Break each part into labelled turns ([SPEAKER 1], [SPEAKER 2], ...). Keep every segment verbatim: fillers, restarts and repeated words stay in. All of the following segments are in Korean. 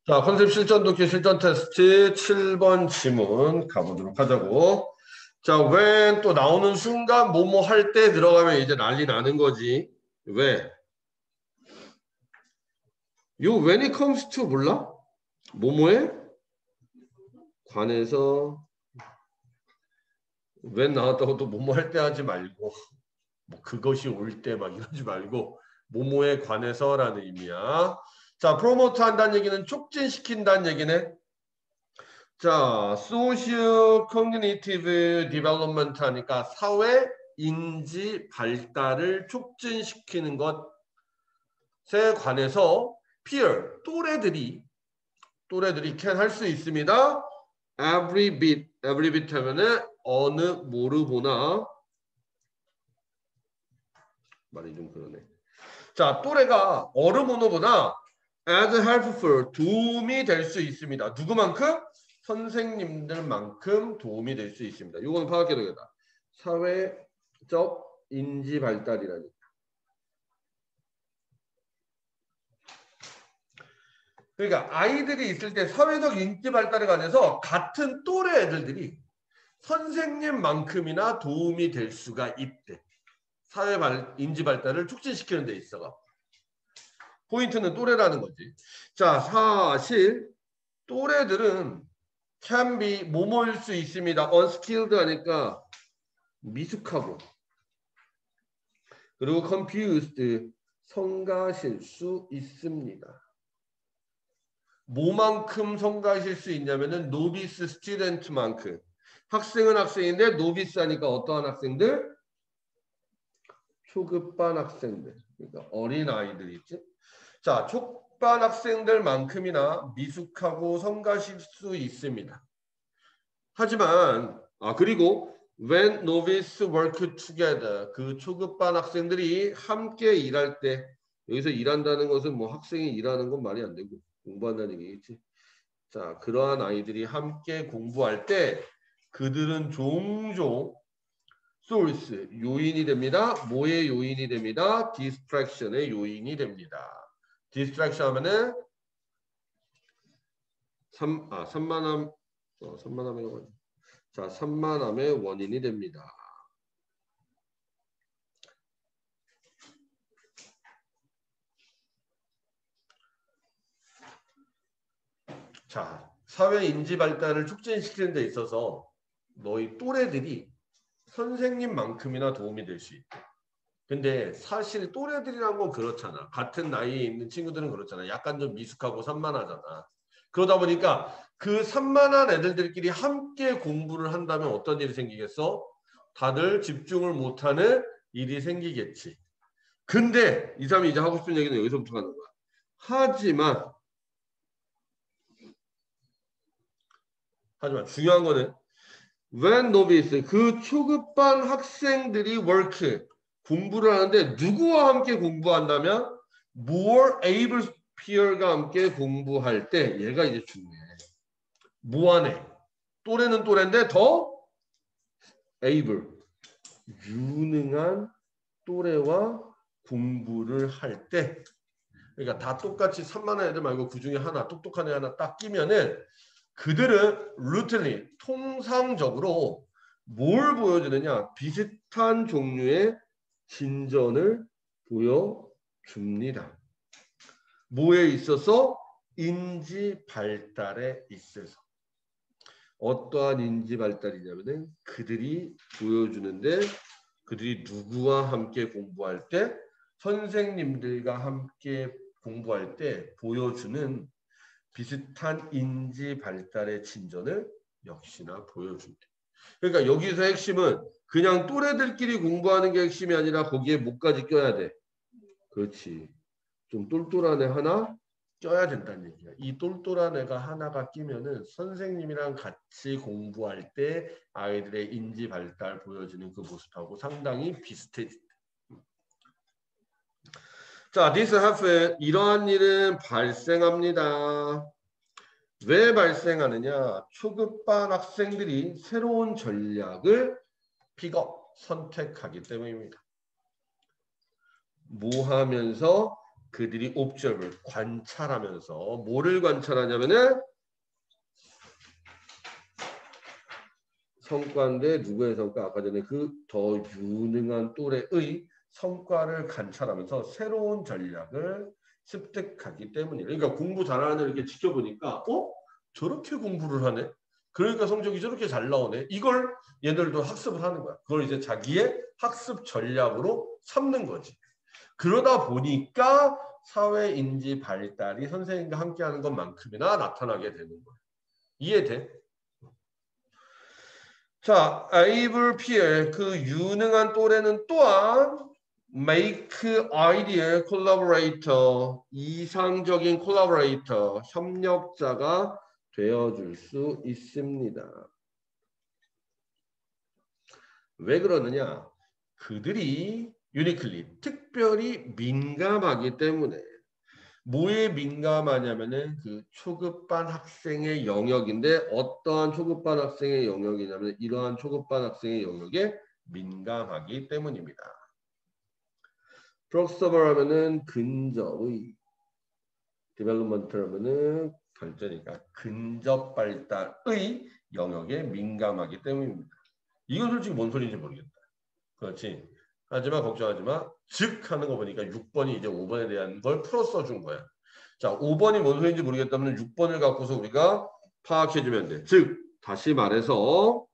[SPEAKER 1] 자, 컨셉 실전 독해 실전 테스트 칠 번 지문 가보도록 하자고. 자, when 또 나오는 순간 뭐뭐 할 때 들어가면 이제 난리 나는 거지. 왜? 요 when it comes to 몰라? 뭐뭐에 관해서 when 나왔다고 또 뭐뭐 할 때 하지 말고 뭐 그것이 올 때 막 이러지 말고 뭐뭐에 관해서라는 의미야. 자, 프로모트 한다는 얘기는 촉진시킨다는 얘기네. 자, 소시오 커그니티브 디벨롭먼트 하니까 사회 인지 발달을 촉진시키는 것에 관해서 peer 또래들이 또래들이 can 할 수 있습니다. every bit every bit 하면은 어느 모르보나 말이 좀 그러네. 자, 또래가 어느 모노보다 as helpful 도움이 될 수 있습니다. 누구만큼? 선생님들만큼 도움이 될 수 있습니다. 이건 파악해야 되겠다. 사회적 인지 발달이라니까. 그러니까 아이들이 있을 때 사회적 인지 발달에 관해서 같은 또래 애들들이 선생님만큼이나 도움이 될 수가 있대. 사회 발, 인지 발달을 촉진시키는 데 있어가. 포인트는 또래라는 거지. 자, 사실 또래들은 can be 뭐뭐일 수 있습니다. unskilled 하니까 미숙하고 그리고 confused 성가실 수 있습니다. 뭐만큼 성가실 수 있냐면은 novice student만큼. 학생은 학생인데 novice 하니까 어떠한 학생들? 초급반 학생들. 그러니까 어린 아이들 있지. 자, 초반 학생들만큼이나 미숙하고 성가실 수 있습니다. 하지만 아 그리고 when novice work together 그 초급반 학생들이 함께 일할 때 여기서 일한다는 것은 뭐 학생이 일하는 건 말이 안 되고 공부한다는 얘기겠지. 자, 그러한 아이들이 함께 공부할 때 그들은 종종 source 요인이 됩니다. 뭐의 요인이 됩니다? distraction의 요인이 됩니다. distraction 하면은 삼, 아, 산만함 어, 산만함의 원. 자, 산만함의 원인이 됩니다. 자, 사회 인지 발달을 촉진시키는 데 있어서 너희 또래들이 선생님만큼이나 도움이 될 수 있대. 근데 사실 또래들이란 건 그렇잖아. 같은 나이에 있는 친구들은 그렇잖아. 약간 좀 미숙하고 산만하잖아. 그러다 보니까 그 산만한 애들끼리 함께 공부를 한다면 어떤 일이 생기겠어? 다들 집중을 못하는 일이 생기겠지. 근데 이 사람이 이제 하고 싶은 얘기는 여기서부터 하는 거야. 하지만 하지만 중요한 거는 when novice 그 초급반 학생들이 work 공부를 하는데 누구와 함께 공부한다면 more able peer가 함께 공부할 때 얘가 이제 중요해. 무한해. 또래는 또래인데 더 able 유능한 또래와 공부를 할 때 그러니까 다 똑같이 산만한 애들 말고 그 중에 하나 똑똑한 애 하나 딱 끼면은 그들은 routinely 통상적으로 뭘 보여주느냐 비슷한 종류의 진전을 보여줍니다. 뭐에 있어서? 인지 발달에 있어서. 어떠한 인지 발달이냐면은 그들이 보여주는데 그들이 누구와 함께 공부할 때 선생님들과 함께 공부할 때 보여주는 비슷한 인지 발달의 진전을 역시나 보여줍니다. 그러니까 여기서 핵심은 그냥 또래들끼리 공부하는 게 핵심이 아니라 거기에 뭐까지 껴야 돼? 그렇지. 좀 똘똘한 애 하나 껴야 된다는 얘기야. 이 똘똘한 애가 하나가 끼면은 선생님이랑 같이 공부할 때 아이들의 인지 발달 보여지는 그 모습하고 상당히 비슷해진다. 자, this happen 이러한 일은 발생합니다. 왜 발생하느냐? 초급반 학생들이 새로운 전략을 픽업, 선택하기 때문입니다. 뭐 하면서? 그들이 observe, 관찰하면서 뭐를 관찰하냐면은 성과인데 누구의 성과? 아까 전에 그 더 유능한 또래의 성과를 관찰하면서 새로운 전략을 습득하기 때문이에요. 그러니까 공부 잘하는 애를 이렇게 지켜보니까 어? 저렇게 공부를 하네? 그러니까 성적이 저렇게 잘 나오네? 이걸 얘들도 학습을 하는 거야. 그걸 이제 자기의 학습 전략으로 삼는 거지. 그러다 보니까 사회인지 발달이 선생님과 함께하는 것만큼이나 나타나게 되는 거야. 이해돼? 자, able peer, 그 유능한 또래는 또한 make ideal collaborator, 이상적인 collaborator, 협력자가 되어줄 수 있습니다. 왜 그러느냐? 그들이 uniquely, 특별히 민감하기 때문에. 뭐에 민감하냐면은 그 초급반 학생의 영역인데 어떠한 초급반 학생의 영역이냐면 이러한 초급반 학생의 영역에 민감하기 때문입니다. proximal 하면은 근접의, development 하면은 발전이니까 근접 발달의 영역에 민감하기 때문입니다. 이건 솔직히 뭔 소리인지 모르겠다. 그렇지. 하지만 걱정하지 마. 즉 하는 거 보니까 육 번이 이제 오 번에 대한 걸 풀어 써준 거야. 자, 오 번이 뭔 소리인지 모르겠다면 육 번을 갖고서 우리가 파악해주면 돼. 즉, 다시 말해서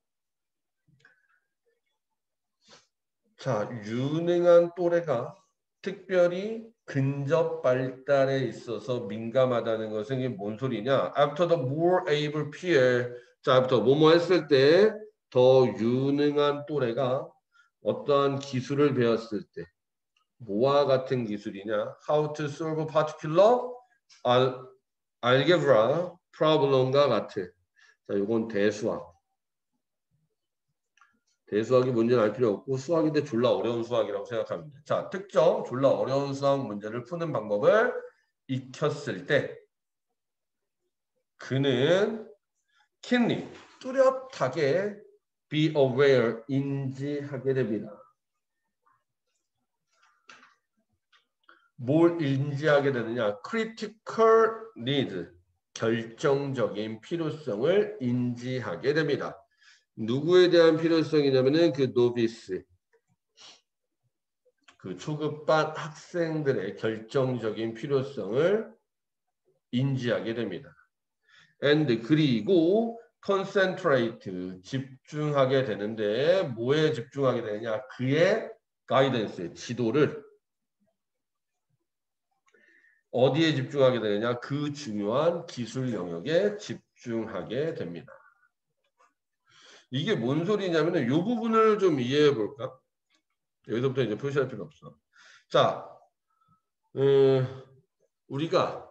[SPEAKER 1] 자, 유능한 또래가 특별히 근접 발달에 있어서 민감하다는 것은 이게 뭔 소리냐? After the more able peer, 자, after 뭐뭐 했을 때 더 유능한 또래가 어떠한 기술을 배웠을 때 뭐와 같은 기술이냐? How to solve a particular algebra problem과 같은. 자, 이건 대수학. 대수학이 뭔지는 알 필요 없고 수학인데 졸라 어려운 수학이라고 생각하면 돼. 자, 특정 졸라 어려운 수학 문제를 푸는 방법을 익혔을 때 그는 keenly, 뚜렷하게 be aware, 인지하게 됩니다. 뭘 인지하게 되느냐? critical need, 결정적인 필요성을 인지하게 됩니다. 누구에 대한 필요성이냐면은 그 노비스, 그 초급반 학생들의 결정적인 필요성을 인지하게 됩니다. and 그리고 concentrate, 집중하게 되는데 뭐에 집중하게 되느냐? 그의 가이던스, 지도를 어디에 집중하게 되느냐? 그 중요한 기술 영역에 집중하게 됩니다. 이게 뭔 소리냐면은 이 부분을 좀 이해해 볼까? 여기서부터 이제 표시할 필요 없어. 자, 음, 우리가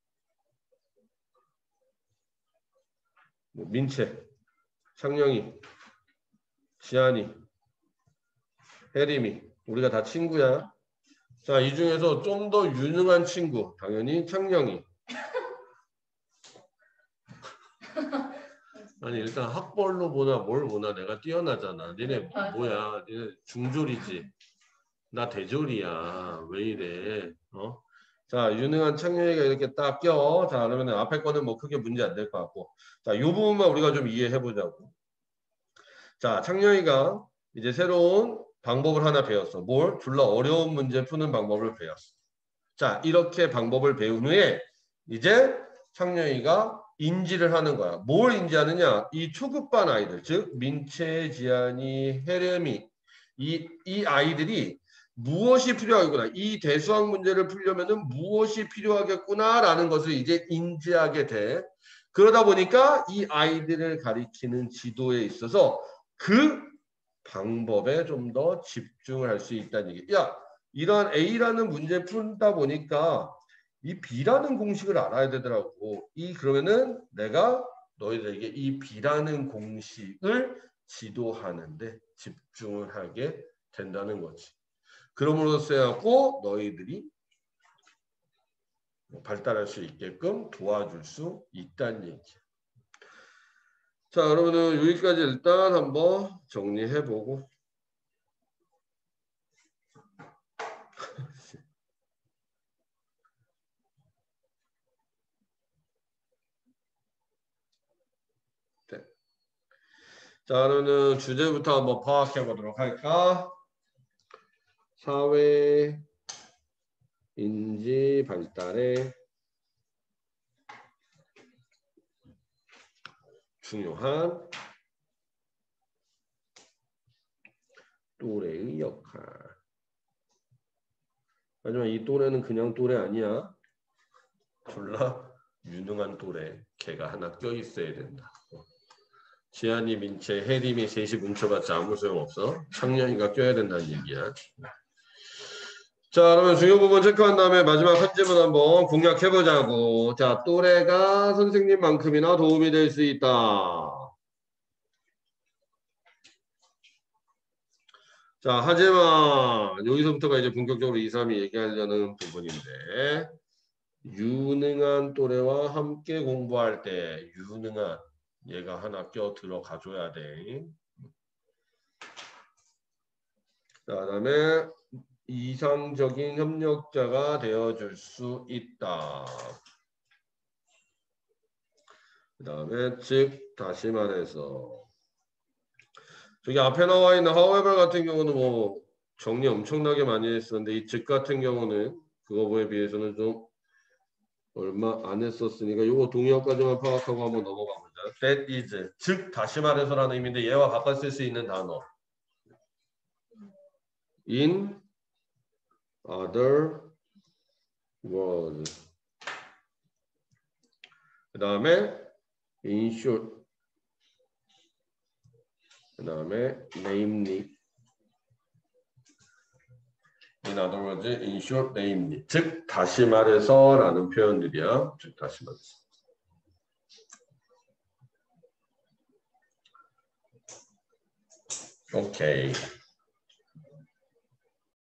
[SPEAKER 1] 뭐 민채, 창영이, 지한이, 혜림이 우리가 다 친구야. 자, 이 중에서 좀 더 유능한 친구 당연히 창영이. 아니 일단 학벌로 보나 뭘 보나 내가 뛰어나잖아. 니네 뭐야? 니네 중졸이지. 나 대졸이야. 왜 이래? 어? 자, 유능한 창영이가 이렇게 딱 껴. 자, 그러면 앞에 거는 뭐 크게 문제 안 될 것 같고. 자, 이 부분만 우리가 좀 이해해 보자고. 자, 창영이가 이제 새로운 방법을 하나 배웠어. 뭘? 졸라 어려운 문제 푸는 방법을 배웠어. 자, 이렇게 방법을 배운 후에 이제 창영이가 인지를 하는 거야. 뭘 인지하느냐? 이 초급반 아이들, 즉 민채, 지안이, 혜рем이 이, 이 아이들이 무엇이 필요하구나. 이 대수학 문제를 풀려면은 무엇이 필요하겠구나라는 것을 이제 인지하게 돼. 그러다 보니까 이 아이들을 가리키는 지도에 있어서 그 방법에 좀 더 집중을 할 수 있다는 얘기. 야, 이런 A라는 문제 풀다 보니까 이 B라는 공식을 알아야 되더라고. 이 그러면은 내가 너희들에게 이 B라는 공식을 지도하는데 집중을 하게 된다는 거지. 그럼으로써 해갖고 너희들이 발달할 수 있게끔 도와줄 수 있다는 얘기야. 자, 그러면은 여기까지 일단 한번 정리해보고. 자, 그러면 주제부터 한번 파악해 보도록 할까? 사회 인지 발달에 중요한 또래의 역할. 하지만 이 또래는 그냥 또래 아니야. 졸라 유능한 또래. 걔가 하나 껴 있어야 된다. 지한이 민채, 혜림이 셋이 뭉쳐봤자 아무 소용없어. 창년이가 껴야 된다는 얘기야. 자, 그러면 중요 부분 체크한 다음에 마지막 한 질문 한번 공략해보자고. 자, 또래가 선생님만큼이나 도움이 될 수 있다. 자, 하지만 여기서부터가 이제 본격적으로 이, 삼이 얘기하려는 부분인데 유능한 또래와 함께 공부할 때 유능한 얘가 하나 껴 들어가 줘야 돼. 자, 그다음에 이상적인 협력자가 되어줄 수 있다. 그 다음에 즉 다시 말해서 저기 앞에 나와 있는 however 같은 경우는 뭐 정리 엄청나게 많이 했었는데 이 즉 같은 경우는 그거에 비해서는 좀 얼마 안 했었으니까 요거 동의어까지만 파악하고 한번 넘어가 보자. That is 즉 다시 말해서라는 의미인데 얘와 바꿔 쓸 수 있는 단어 in other words. 그 다음에 in short. 그 다음에 namely. In other words, in short, namely. 즉 다시 말해서라는 표현들이야. 즉 다시 말해서. 오케이.